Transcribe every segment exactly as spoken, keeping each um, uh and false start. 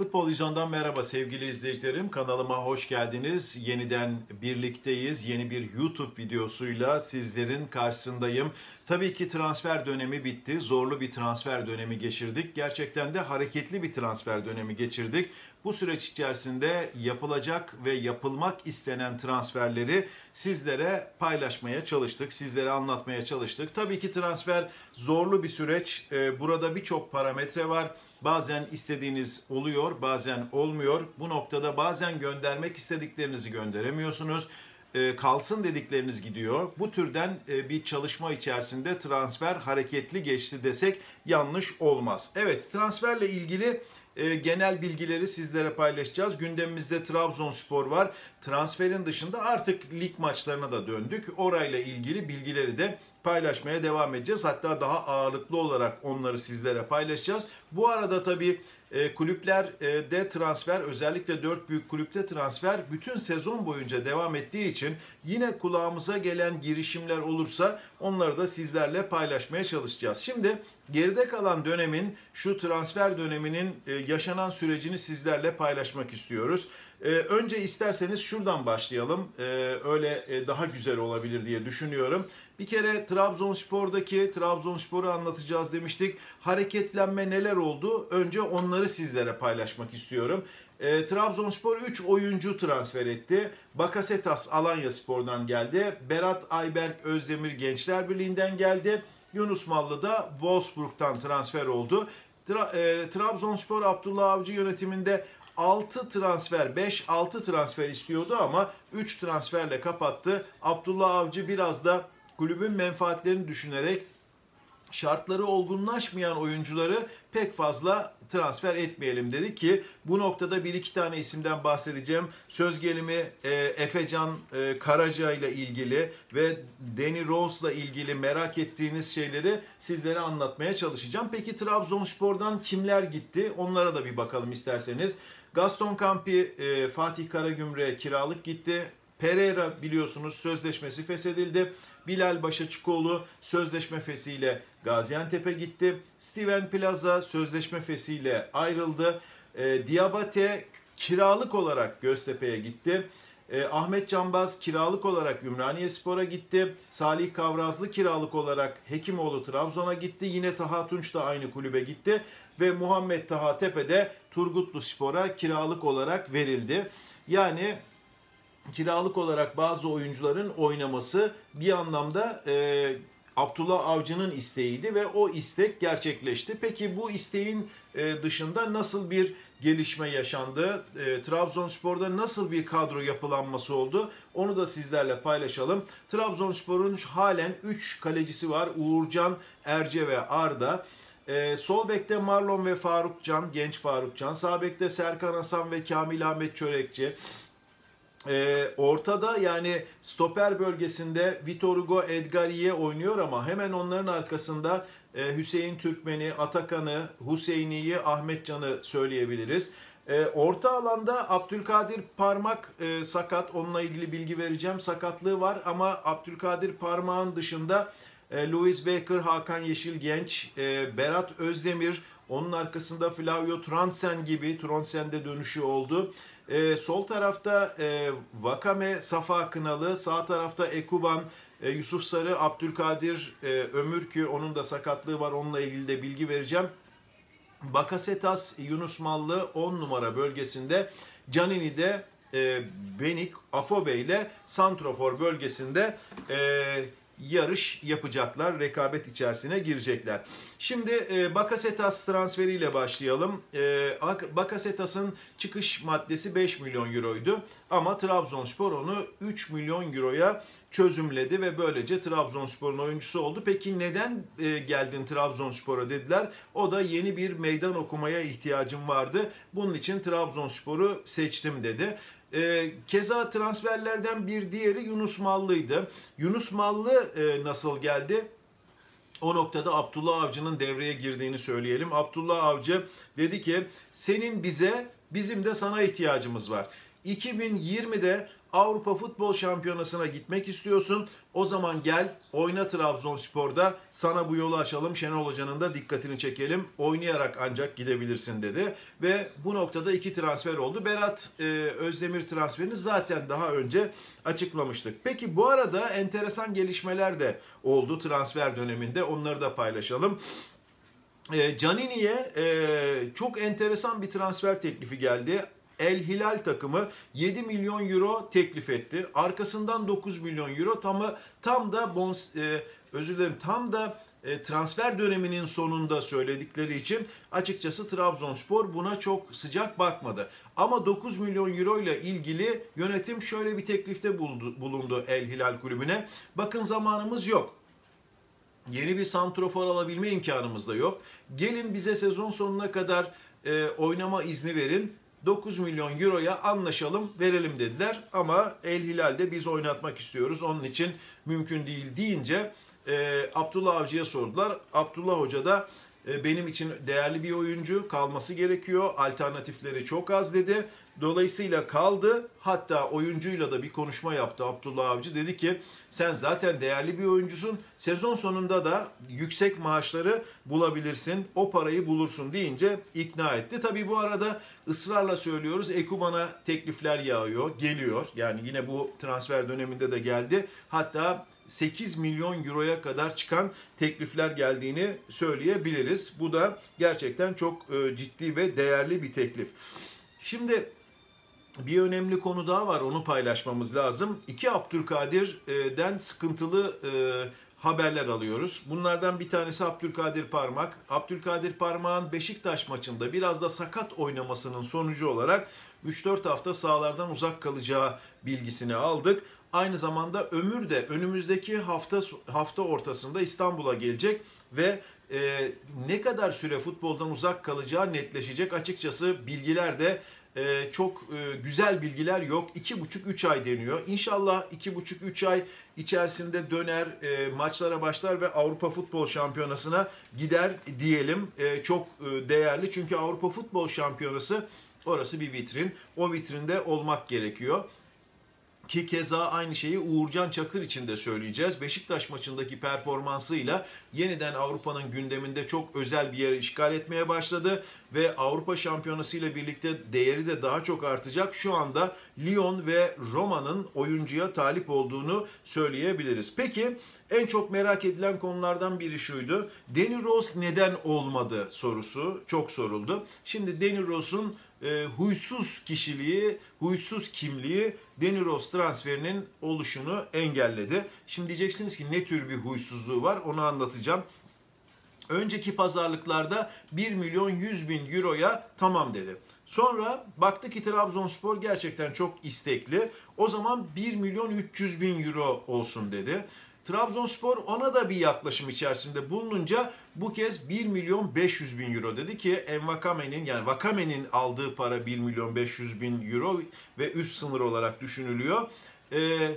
Futbol Vizyon'dan merhaba sevgili izleyicilerim. Kanalıma hoş geldiniz. Yeniden birlikteyiz. Yeni bir YouTube videosuyla sizlerin karşısındayım. Tabii ki transfer dönemi bitti. Zorlu bir transfer dönemi geçirdik. Gerçekten de hareketli bir transfer dönemi geçirdik. Bu süreç içerisinde yapılacak ve yapılmak istenen transferleri sizlere paylaşmaya çalıştık. Sizlere anlatmaya çalıştık. Tabii ki transfer zorlu bir süreç. Burada birçok parametre var. Bazen istediğiniz oluyor, bazen olmuyor. Bu noktada bazen göndermek istediklerinizi gönderemiyorsunuz. E, kalsın dedikleriniz gidiyor. Bu türden e, bir çalışma içerisinde transfer hareketli geçti desek yanlış olmaz. Evet, transferle ilgili e, genel bilgileri sizlere paylaşacağız. Gündemimizde Trabzonspor var. Transferin dışında artık lig maçlarına da döndük. Orayla ilgili bilgileri de paylaşmaya devam edeceğiz. Hatta daha ağırlıklı olarak onları sizlere paylaşacağız. Bu arada tabii e, kulüplerde transfer, özellikle dört büyük kulüpte transfer bütün sezon boyunca devam ettiği için yine kulağımıza gelen girişimler olursa onları da sizlerle paylaşmaya çalışacağız. Şimdi geride kalan dönemin, şu transfer döneminin e, yaşanan sürecini sizlerle paylaşmak istiyoruz. E, önce isterseniz şuradan başlayalım. E, öyle e, daha güzel olabilir diye düşünüyorum. Bir kere Trabzonspor'daki, Trabzonspor'u anlatacağız demiştik. Hareketlenme neler oldu? Önce onları sizlere paylaşmak istiyorum. E, Trabzonspor üç oyuncu transfer etti. Bakasetas Alanyaspor'dan geldi. Berat Ayberk Özdemir Gençler Birliği'nden geldi. Yunus Mallı da Wolfsburg'dan transfer oldu. Tra e, Trabzonspor Abdullah Avcı yönetiminde altı transfer, beş altı transfer istiyordu ama üç transferle kapattı. Abdullah Avcı biraz da kulübün menfaatlerini düşünerek şartları olgunlaşmayan oyuncuları pek fazla transfer etmeyelim dedi ki bu noktada bir iki tane isimden bahsedeceğim. Söz gelimi e, Efecan e, Karaca ile ilgili ve Danny Rose ile ilgili merak ettiğiniz şeyleri sizlere anlatmaya çalışacağım. Peki Trabzonspor'dan kimler gitti? Onlara da bir bakalım isterseniz. Gaston Campi e, Fatih Karagümrük'e kiralık gitti. Pereira biliyorsunuz sözleşmesi feshedildi. Bilal Başaçıkoğlu sözleşme feshiyle Gaziantep'e gitti. Steven Plaza sözleşme feshiyle ayrıldı. E, Diabate kiralık olarak Göztepe'ye gitti. E, Ahmet Canbaz kiralık olarak Ümraniyespor'a gitti. Salih Kavrazlı kiralık olarak Hekimoğlu Trabzon'a gitti. Yine Taha Tunç da aynı kulübe gitti. Ve Muhammed Taha Tepe de Turgutluspor'a kiralık olarak verildi. Yani kiralık olarak bazı oyuncuların oynaması bir anlamda e, Abdullah Avcı'nın isteğiydi ve o istek gerçekleşti. Peki bu isteğin e, dışında nasıl bir gelişme yaşandı? E, Trabzonspor'da nasıl bir kadro yapılanması oldu? Onu da sizlerle paylaşalım. Trabzonspor'un halen üç kalecisi var. Uğurcan, Erce ve Arda. Ee, sol bekte Marlon ve Faruk Can, genç Faruk Can. Sağ bekte Serkan Hasan ve Kamil Ahmet Çörekçi. Ee, ortada yani stoper bölgesinde Vitor Hugo Edgariye oynuyor ama hemen onların arkasında e, Hüseyin Türkmen'i, Atakan'ı, Hüseyini'yi, Ahmetcan'ı söyleyebiliriz. E, orta alanda Abdülkadir Parmak e, sakat, onunla ilgili bilgi vereceğim. Sakatlığı var ama Abdülkadir Parmak'ın dışında e, Louis Baker, Hakan Yeşilgenç, e, Berat Özdemir, onun arkasında Flavio Tronsen gibi, Tronsen'de dönüşü oldu. Ee, sol tarafta e, Vakame, Safa Kınalı, sağ tarafta Ekuban, e, Yusuf Sarı, Abdülkadir e, Ömürkü, onun da sakatlığı var, onunla ilgili de bilgi vereceğim. Bakasetas, Yunus Mallı on numara bölgesinde, Canini'de e, Benik, Afobe ile Santrofor bölgesinde e, yarış yapacaklar, rekabet içerisine girecekler. Şimdi e, Bakasetas transferiyle başlayalım. E, Bakasetas'ın çıkış maddesi beş milyon euroydu ama Trabzonspor onu üç milyon euroya çözümledi ve böylece Trabzonspor'un oyuncusu oldu. Peki neden e, geldin Trabzonspor'a dediler. O da yeni bir meydan okumaya ihtiyacım vardı. Bunun için Trabzonspor'u seçtim dedi. E, keza transferlerden bir diğeri Yunus Mallı'ydı. Yunus Mallı e, nasıl geldi? O noktada Abdullah Avcı'nın devreye girdiğini söyleyelim. Abdullah Avcı dedi ki senin bize, bizim de sana ihtiyacımız var. iki bin yirmide Avrupa Futbol Şampiyonası'na gitmek istiyorsun. O zaman gel oyna Trabzonspor'da, sana bu yolu açalım, Şenol Hoca'nın da dikkatini çekelim, oynayarak ancak gidebilirsin dedi. Ve bu noktada iki transfer oldu. Berat e, Özdemir transferini zaten daha önce açıklamıştık. Peki bu arada enteresan gelişmeler de oldu transfer döneminde, onları da paylaşalım. E, Canini'ye e, çok enteresan bir transfer teklifi geldi. El Hilal takımı yedi milyon euro teklif etti. Arkasından dokuz milyon euro, tam tam da bons, e, özür dilerim tam da e, transfer döneminin sonunda söyledikleri için açıkçası Trabzonspor buna çok sıcak bakmadı. Ama dokuz milyon euro ile ilgili yönetim şöyle bir teklifte bulundu, bulundu El Hilal kulübüne. Bakın zamanımız yok. Yeni bir santrofor alabilme imkanımız da yok. Gelin bize sezon sonuna kadar e, oynama izni verin. dokuz milyon euroya anlaşalım, verelim dediler. Ama El Hilal'de biz oynatmak istiyoruz, onun için mümkün değil deyince e, Abdullah Avcı'ya sordular. Abdullah Hoca da e, benim için değerli bir oyuncu, kalması gerekiyor, alternatifleri çok az dedi. Dolayısıyla kaldı. Hatta oyuncuyla da bir konuşma yaptı Abdullah Avcı. Dedi ki sen zaten değerli bir oyuncusun. Sezon sonunda da yüksek maaşları bulabilirsin. O parayı bulursun deyince ikna etti. Tabii bu arada ısrarla söylüyoruz. Ekuban'a teklifler yağıyor, geliyor. Yani yine bu transfer döneminde de geldi. Hatta sekiz milyon euroya kadar çıkan teklifler geldiğini söyleyebiliriz. Bu da gerçekten çok ciddi ve değerli bir teklif. Şimdi bir önemli konu daha var, onu paylaşmamız lazım. İki Abdülkadir'den sıkıntılı e, haberler alıyoruz. Bunlardan bir tanesi Abdülkadir Parmak. Abdülkadir Parmak'ın Beşiktaş maçında biraz da sakat oynamasının sonucu olarak üç dört hafta sahalardan uzak kalacağı bilgisini aldık. Aynı zamanda Ömür de önümüzdeki hafta hafta ortasında İstanbul'a gelecek ve e, ne kadar süre futboldan uzak kalacağı netleşecek. Açıkçası bilgiler de Ee, çok e, güzel bilgiler yok. iki buçuk üç ay deniyor. İnşallah iki buçuk üç ay içerisinde döner, e, maçlara başlar ve Avrupa Futbol Şampiyonası'na gider diyelim. E, çok e, değerli, çünkü Avrupa Futbol Şampiyonası orası bir vitrin. O vitrinde olmak gerekiyor. Ki keza aynı şeyi Uğurcan Çakır için de söyleyeceğiz. Beşiktaş maçındaki performansıyla yeniden Avrupa'nın gündeminde çok özel bir yer işgal etmeye başladı. Ve Avrupa Şampiyonası ile birlikte değeri de daha çok artacak. Şu anda Lyon ve Roma'nın oyuncuya talip olduğunu söyleyebiliriz. Peki en çok merak edilen konulardan biri şuydu. Danny Rose neden olmadı sorusu çok soruldu. Şimdi Danny Rose'un e, huysuz kişiliği, huysuz kimliği Danny Rose transferinin oluşunu engelledi. Şimdi diyeceksiniz ki ne tür bir huysuzluğu var, onu anlatacağım. Önceki pazarlıklarda bir milyon yüz bin euroya tamam dedi. Sonra baktı ki Trabzonspor gerçekten çok istekli. O zaman bir milyon üç yüz bin euro olsun dedi. Trabzonspor ona da bir yaklaşım içerisinde bulununca bu kez bir milyon beş yüz bin euro dedi ki Envakame'nin, yani Vakame'nin aldığı para bir milyon beş yüz bin euro ve üst sınır olarak düşünülüyor. Ee,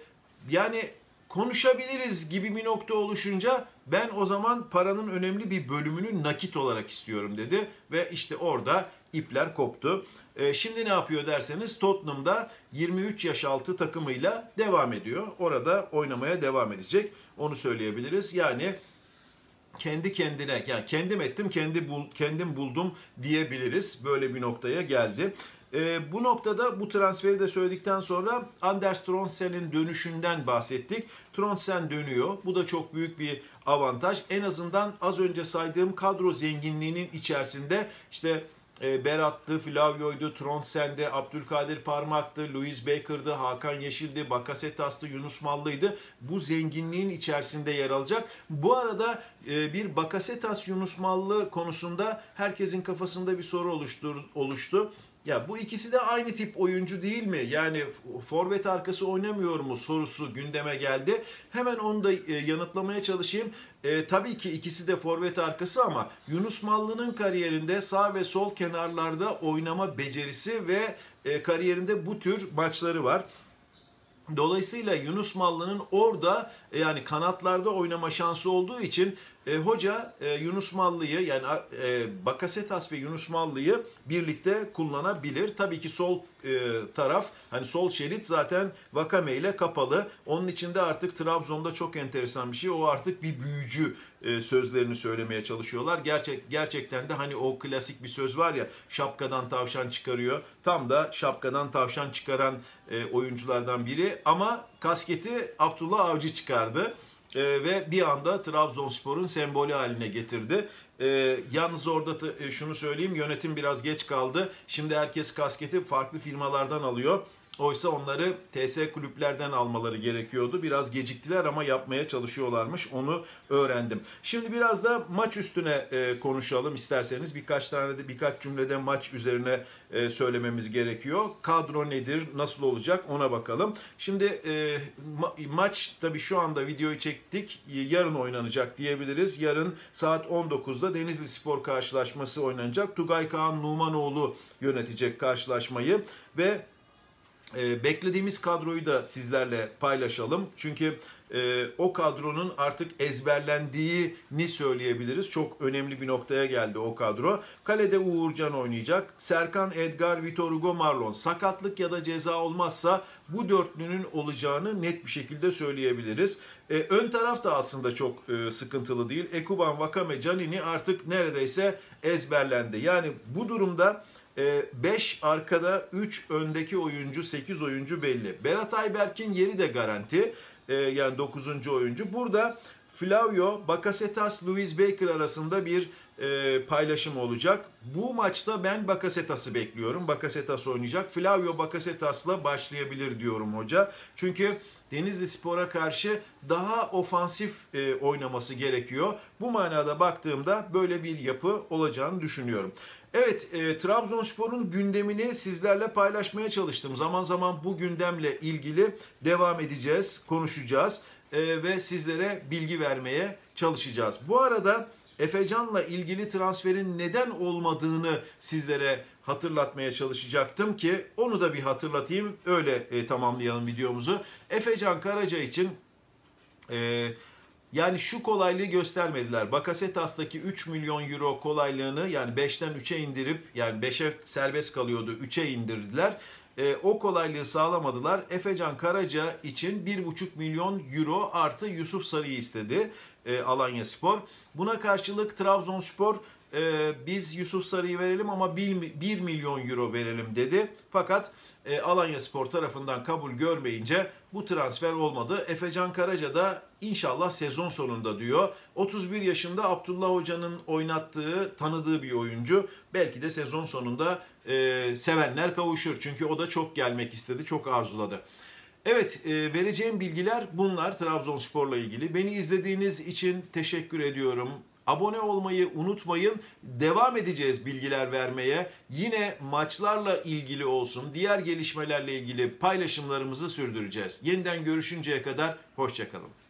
yani konuşabiliriz gibi bir nokta oluşunca ben o zaman paranın önemli bir bölümünü nakit olarak istiyorum dedi ve işte orada ipler koptu. Ee, şimdi ne yapıyor derseniz Tottenham'da yirmi üç yaş altı takımıyla devam ediyor. Orada oynamaya devam edecek. Onu söyleyebiliriz. Yani kendi kendine, yani kendim ettim, kendi bul, kendim buldum diyebiliriz. Böyle bir noktaya geldi. E, bu noktada bu transferi de söyledikten sonra Anders Trondsen'in dönüşünden bahsettik. Trondsen dönüyor. Bu da çok büyük bir avantaj. En azından az önce saydığım kadro zenginliğinin içerisinde işte e, Berat'tı, Flavio'ydu, Trondsen'de, Abdülkadir Parmak'tı, Louis Baker'dı, Hakan Yeşil'di, Bakasetas'tı, Yunus Mallı'ydı. Bu zenginliğin içerisinde yer alacak. Bu arada e, bir Bakasetas Yunus Mallı konusunda herkesin kafasında bir soru oluştu. oluştu. Ya bu ikisi de aynı tip oyuncu değil mi? Yani forvet arkası oynamıyor mu sorusu gündeme geldi. Hemen onu da yanıtlamaya çalışayım. E, tabii ki ikisi de forvet arkası ama Yunus Mallı'nın kariyerinde sağ ve sol kenarlarda oynama becerisi ve e, kariyerinde bu tür maçları var. Dolayısıyla Yunus Mallı'nın orada yani kanatlarda oynama şansı olduğu için E, hoca e, Yunus Mallı'yı yani e, Bakasetas ve Yunus Mallı'yı birlikte kullanabilir. Tabii ki sol e, taraf hani sol şerit zaten Vakame ile kapalı. Onun içinde artık Trabzon'da çok enteresan bir şey. O artık bir büyücü e, sözlerini söylemeye çalışıyorlar. Gerçek gerçekten de hani o klasik bir söz var ya, şapkadan tavşan çıkarıyor. Tam da şapkadan tavşan çıkaran e, oyunculardan biri ama kasketi Abdullah Avcı çıkardı. Ee, ve bir anda Trabzonspor'un sembolü haline getirdi. Ee, yalnız orada e, şunu söyleyeyim, yönetim biraz geç kaldı. Şimdi herkes kasketi farklı firmalardan alıyor. Oysa onları T S kulüplerden almaları gerekiyordu. Biraz geciktiler ama yapmaya çalışıyorlarmış. Onu öğrendim. Şimdi biraz da maç üstüne e, konuşalım isterseniz. Birkaç tane de birkaç cümlede maç üzerine e, söylememiz gerekiyor. Kadro nedir, nasıl olacak ona bakalım. Şimdi e, ma- maç tabii şu anda videoyu çektik. Yarın oynanacak diyebiliriz. Yarın saat on dokuzda Denizli Spor karşılaşması oynanacak. Tugay Kağan Numanoğlu yönetecek karşılaşmayı ve Ee, beklediğimiz kadroyu da sizlerle paylaşalım. Çünkü e, o kadronun artık ezberlendiğini söyleyebiliriz. Çok önemli bir noktaya geldi o kadro. Kalede Uğurcan oynayacak. Serkan, Edgar, Vitor Hugo, Marlon. Sakatlık ya da ceza olmazsa bu dörtlünün olacağını net bir şekilde söyleyebiliriz. E, ön taraf da aslında çok e, sıkıntılı değil. Ekuban, Vakame, Canini artık neredeyse ezberlendi. Yani bu durumda beş arkada, üç öndeki oyuncu, sekiz oyuncu belli. Berat Ayberk'in yeri de garanti. Yani dokuzuncu oyuncu. Burada Flavio, Bakasetas, Luis Baker arasında bir paylaşım olacak. Bu maçta ben Bakasetas'ı bekliyorum. Bakasetas oynayacak. Flavio Bakasetas'la başlayabilir diyorum hoca. Çünkü Denizli Spor'a karşı daha ofansif e, oynaması gerekiyor. Bu manada baktığımda böyle bir yapı olacağını düşünüyorum. Evet, e, Trabzonspor'un gündemini sizlerle paylaşmaya çalıştım. Zaman zaman bu gündemle ilgili devam edeceğiz, konuşacağız e, ve sizlere bilgi vermeye çalışacağız. Bu arada Efecan'la ilgili transferin neden olmadığını sizlere hatırlatmaya çalışacaktım ki onu da bir hatırlatayım, öyle e, tamamlayalım videomuzu. Efecan Karaca için e, yani şu kolaylığı göstermediler. Bakasetas'taki üç milyon euro kolaylığını yani beşten üçe indirip yani beşe serbest kalıyordu, üçe indirdiler. E, o kolaylığı sağlamadılar. Efecan Karaca için bir buçuk milyon euro artı Yusuf Sarı'yı istedi e, Alanyaspor. Buna karşılık Trabzonspor e, biz Yusuf Sarı'yı verelim ama bir milyon euro verelim dedi. Fakat e, Alanyaspor tarafından kabul görmeyince bu transfer olmadı. Efecan Karaca da inşallah sezon sonunda diyor. otuz bir yaşında Abdullah Hoca'nın oynattığı, tanıdığı bir oyuncu. Belki de sezon sonunda e, sevenler kavuşur. Çünkü o da çok gelmek istedi, çok arzuladı. Evet, e, vereceğim bilgiler bunlar Trabzonspor'la ilgili. Beni izlediğiniz için teşekkür ediyorum. Abone olmayı unutmayın. Devam edeceğiz bilgiler vermeye. Yine maçlarla ilgili olsun, diğer gelişmelerle ilgili paylaşımlarımızı sürdüreceğiz. Yeniden görüşünceye kadar hoşça kalın.